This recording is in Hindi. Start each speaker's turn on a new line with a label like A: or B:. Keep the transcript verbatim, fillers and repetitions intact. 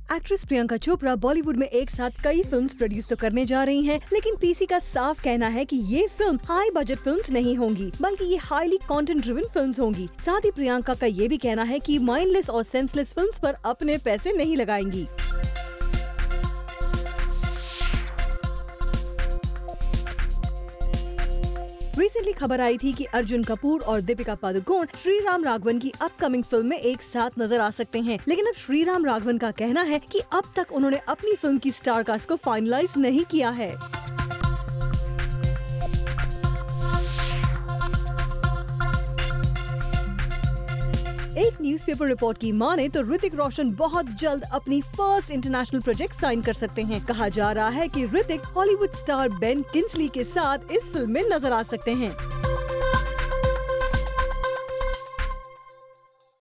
A: एक्ट्रेस प्रियंका चोपड़ा बॉलीवुड में एक साथ कई फिल्म्स प्रोड्यूस तो करने जा रही हैं, लेकिन पीसी का साफ कहना है कि ये फिल्म हाई बजट फिल्म्स नहीं होंगी, बल्कि ये हाईली कंटेंट ड्रिवन फिल्म्स होंगी। साथ ही प्रियंका का ये भी कहना है कि माइंडलेस और सेंसलेस फिल्म्स पर अपने पैसे नहीं लगाएंगी। रिसेंटली खबर आई थी कि अर्जुन कपूर और दीपिका पादुकोण श्रीराम राघवन की अपकमिंग फिल्म में एक साथ नजर आ सकते हैं, लेकिन अब श्रीराम राघवन का कहना है कि अब तक उन्होंने अपनी फिल्म की स्टार कास्ट को फाइनलाइज नहीं किया है। एक न्यूज़पेपर रिपोर्ट की माने तो ऋतिक रोशन बहुत जल्द अपनी फर्स्ट इंटरनेशनल प्रोजेक्ट साइन कर सकते हैं। कहा जा रहा है कि Hrithik Hollywood star Ben Kingsley के साथ इस फिल्म में नजर आ सकते हैं।